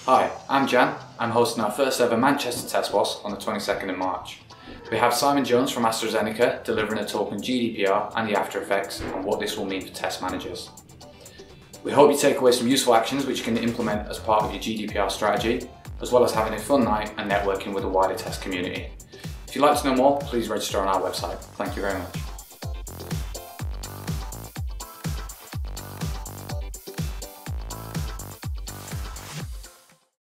Hi, I'm Jan. I'm hosting our first ever Manchester TestBoss on the 22nd of March. We have Simon Jones from AstraZeneca delivering a talk on GDPR and the after effects and what this will mean for test managers. We hope you take away some useful actions which you can implement as part of your GDPR strategy, as well as having a fun night and networking with the wider test community. If you'd like to know more, please register on our website. Thank you very much.